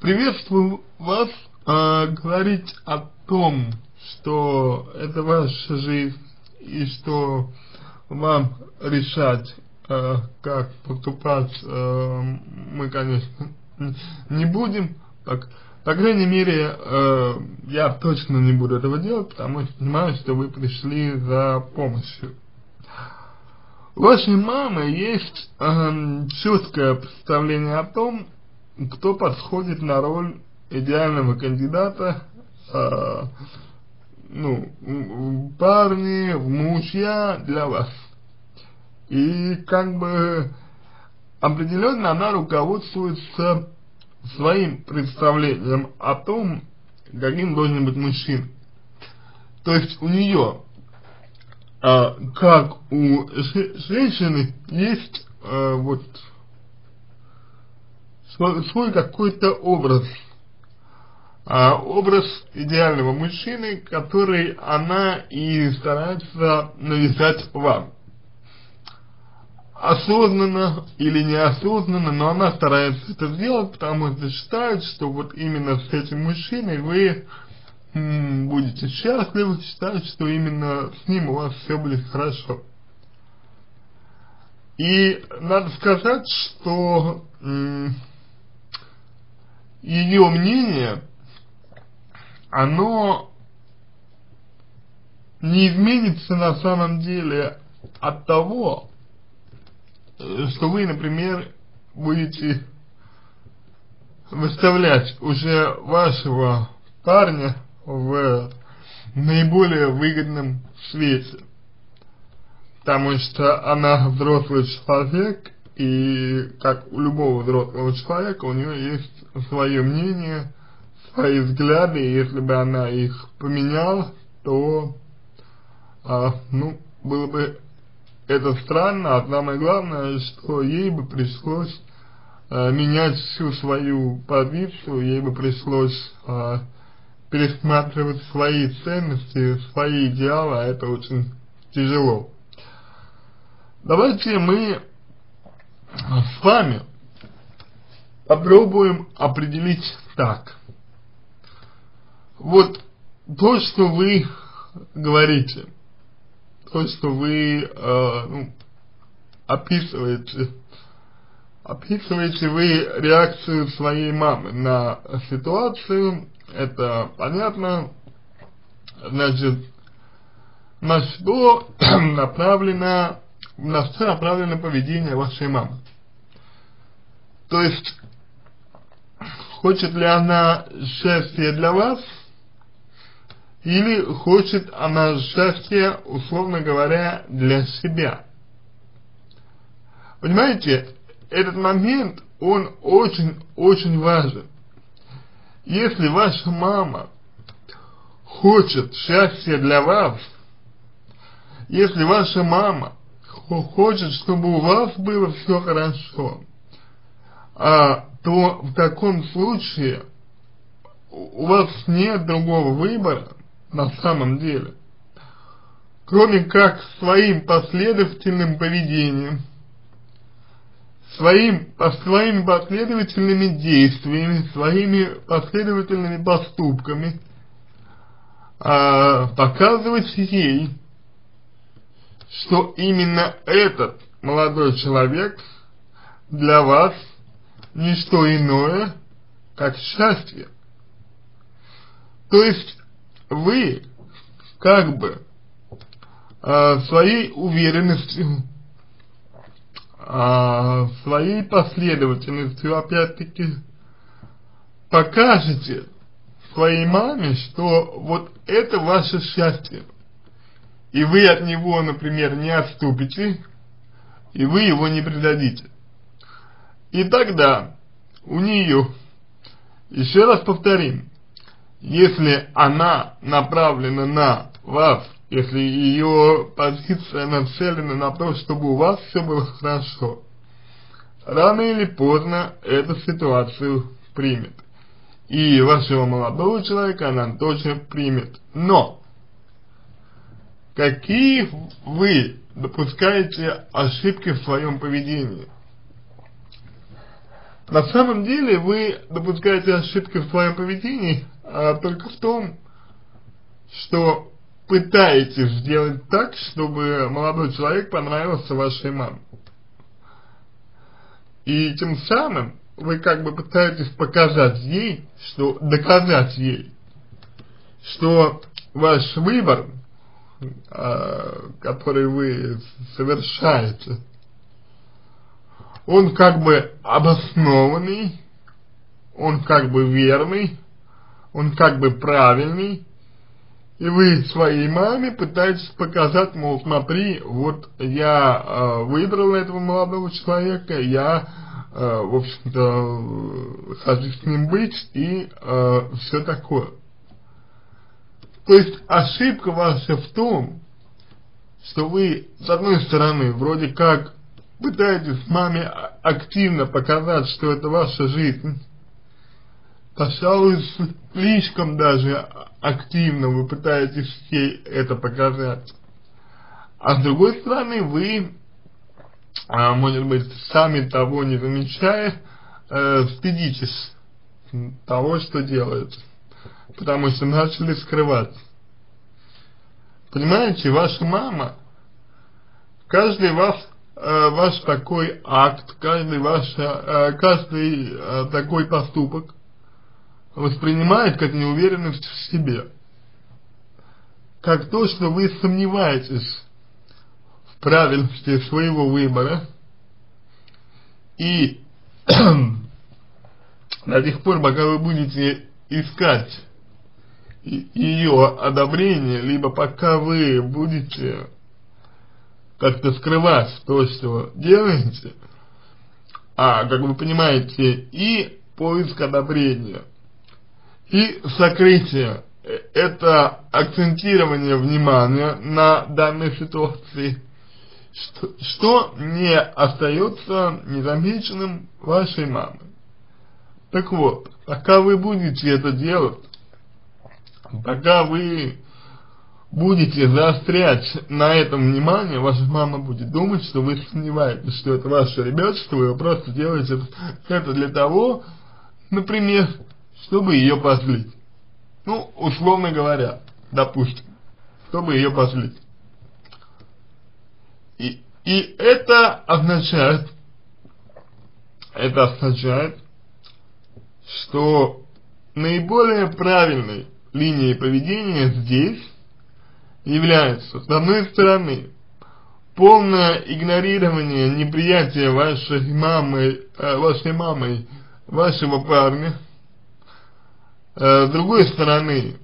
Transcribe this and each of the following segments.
приветствую вас, говорить о том, что это ваша жизнь и что вам решать, как поступать, мы, конечно, не будем. По крайней мере, я точно не буду этого делать, потому что понимаю, что вы пришли за помощью. У вашей мамы есть четкое представление о том, кто подходит на роль идеального кандидата, парни, в мужья для вас. И как бы определенно она руководствуется своим представлением о том, каким должен быть мужчина. То есть у нее, как у женщины, есть свой какой-то образ. Образ идеального мужчины, который она и старается навязать вам. Осознанно или неосознанно, но она старается это сделать, потому что считает, что вот именно с этим мужчиной вы будете счастливы, считает, что именно с ним у вас все будет хорошо. И надо сказать, что ее мнение, оно не изменится на самом деле от того, что вы, например, будете выставлять уже вашего парня в наиболее выгодном свете. Потому что она взрослый человек, и как у любого взрослого человека, у нее есть свое мнение, свои взгляды, и если бы она их поменяла, то, было бы это странно, а самое главное, что ей бы пришлось менять всю свою позицию, ей бы пришлось пересматривать свои ценности, свои идеалы, а это очень тяжело. Давайте мы с вами попробуем определить так. Вот то, что вы говорите, то, что вы описываете вы реакцию своей мамы на ситуацию, это понятно, значит, на что направлено поведение вашей мамы. То есть, хочет ли она счастья для вас, или хочет она счастья, условно говоря, для себя. Понимаете, этот момент, он очень важен. Если ваша мама хочет счастья для вас, если ваша мама хочет, чтобы у вас было все хорошо, то в таком случае у вас нет другого выбора на самом деле, кроме как своим последовательным поведением, своими последовательными действиями, своими последовательными поступками показывать ей, что именно этот молодой человек для вас не что иное, как счастье. То есть вы как бы своей уверенностью, своей последовательностью, опять-таки, покажете своей маме, что вот это ваше счастье, и вы от него, например, не отступите, и вы его не предадите. И тогда у нее, еще раз повторим, если она направлена на вас, если ее позиция нацелена на то, чтобы у вас все было хорошо, рано или поздно эту ситуацию примет. И вашего молодого человека она тоже примет. Но какие вы допускаете ошибки в своем поведении? На самом деле вы допускаете ошибки в своем поведении только в том, что пытаетесь сделать так, чтобы молодой человек понравился вашей маме. И тем самым вы как бы пытаетесь доказать ей, что ваш выбор, который вы совершаете, он как бы обоснованный, он как бы верный, он как бы правильный, и вы своей маме пытаетесь показать, мол, смотри, вот я выбрал этого молодого человека, я, в общем-то, хочу с ним быть и все такое. То есть ошибка ваша в том, что вы, с одной стороны, вроде как пытаетесь маме активно показать, что это ваша жизнь, пожалуй, слишком даже активно вы пытаетесь ей это показать. А с другой стороны, вы, может быть, сами того не замечая, стыдитесь того, что делаете, потому что начали скрывать. Понимаете, ваша мама, каждый ваш такой акт, каждый такой поступок воспринимает как неуверенность в себе, как то, что вы сомневаетесь в правильности своего выбора, и до тех пор, пока вы будете искать ее одобрение, либо пока вы будете как-то скрывать то, что делаете, как вы понимаете, и поиск одобрения, и сокрытие — это акцентирование внимания на данной ситуации, что не остается незамеченным вашей мамой. Так вот, пока вы будете это делать, пока вы будете заострять на этом внимание, ваша мама будет думать, что вы сомневаетесь, что это ваш ребенок, что вы просто делаете это для того, например, чтобы ее позлить. Ну, условно говоря, допустим, чтобы ее позлить. И это означает, что наиболее правильной линией поведения здесь является, с одной стороны, полное игнорирование, неприятие вашей мамой вашего парня, с другой стороны,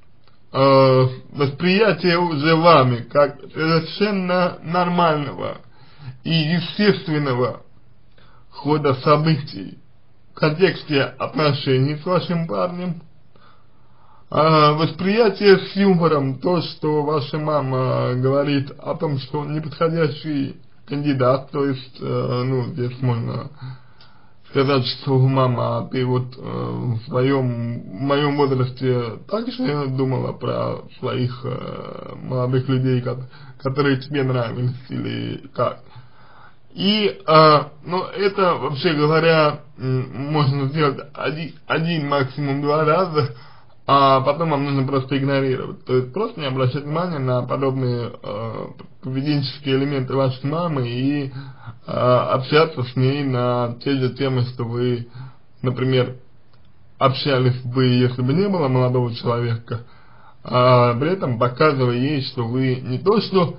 восприятие уже вами как совершенно нормального и естественного хода событий в контексте отношений с вашим парнем, восприятие с юмором, то, что ваша мама говорит о том, что он неподходящий кандидат, то есть, здесь можно сказать, что мама, ты вот в моем возрасте также думала про своих молодых людей, которые тебе нравились, или как. И, это, вообще говоря, можно сделать один, максимум 2 раза, а потом вам нужно просто игнорировать. То есть просто не обращать внимания на подобные поведенческие элементы вашей мамы и общаться с ней на те же темы, что вы, например, общались бы, если бы не было молодого человека, при этом показывая ей, что вы не то что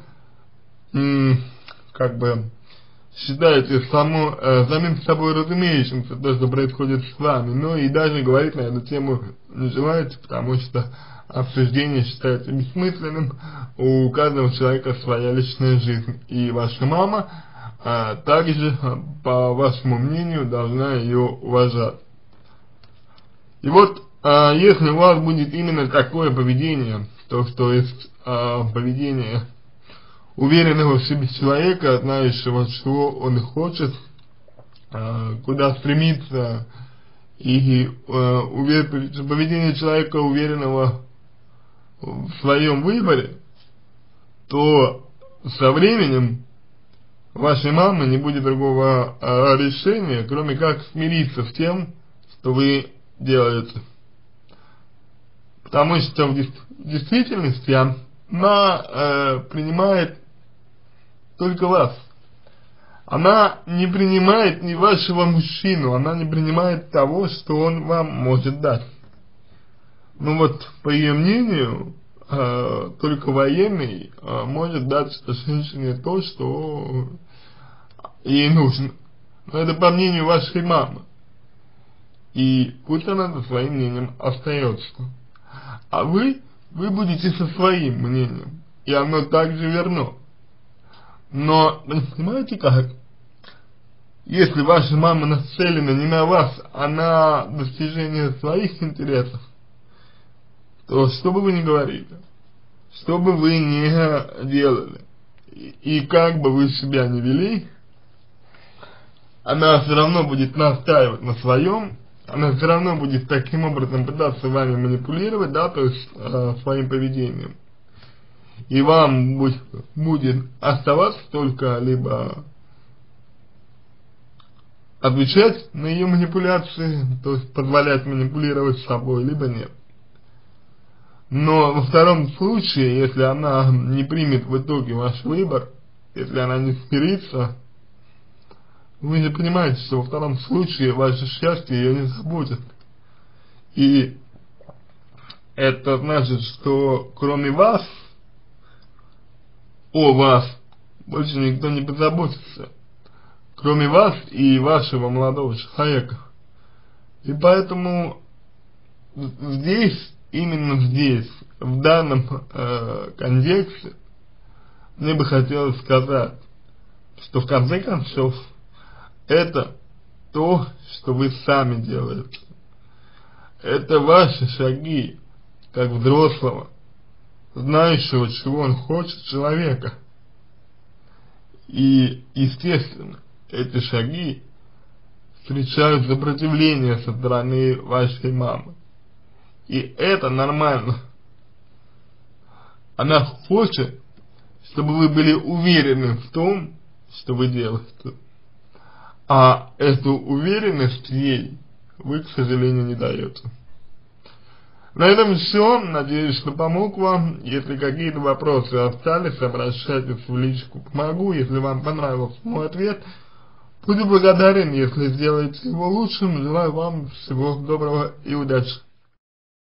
считаете самим собой разумеющимся то, что происходит с вами, но и даже говорить на эту тему не желаете, потому что обсуждение считается бессмысленным, у каждого человека своя личная жизнь, и ваша мама также, по вашему мнению, должна ее уважать. И вот, если у вас будет именно такое поведение, то есть поведение уверенного в себе человека, знающего, чего он хочет, куда стремится, и поведение человека, уверенного в своем выборе, то со временем вашей мамы не будет другого решения, кроме как смириться с тем, что вы делаете. Потому что в действительности она принимает только вас. Она не принимает ни вашего мужчину, она не принимает того, что он вам может дать. Ну вот, по ее мнению, только военный может дать женщине то, что ей нужно. Но это по мнению вашей мамы. И пусть она за своим мнением остается. А вы будете со своим мнением. И оно также верно. Но, понимаете как? Если ваша мама нацелена не на вас, а на достижение своих интересов, то что бы вы ни говорили, что бы вы ни делали, и как бы вы себя ни вели, она все равно будет настаивать на своем, она все равно будет таким образом пытаться вами манипулировать, да, то есть своим поведением. И вам будет оставаться только либо отвечать на ее манипуляции, то есть позволять манипулировать собой, либо нет. Но во втором случае, если она не примет в итоге ваш выбор, если она не смирится, вы же понимаете, что во втором случае ваше счастье ее не заботит. И это значит, что кроме вас, о вас, больше никто не позаботится. Кроме вас и вашего молодого человека. И поэтому здесь, именно здесь, в данном контексте, мне бы хотелось сказать, что в конце концов, это то, что вы сами делаете. Это ваши шаги, как взрослого, знающего, чего он хочет, человека. И, естественно, эти шаги встречают сопротивление со стороны вашей мамы. И это нормально. Она хочет, чтобы вы были уверены в том, что вы делаете. А эту уверенность ей вы, к сожалению, не даете. На этом все. Надеюсь, что помог вам. Если какие-то вопросы остались, обращайтесь в личку, помогу. Если вам понравился мой ответ, буду благодарен, если сделаете его лучшим. Желаю вам всего доброго и удачи.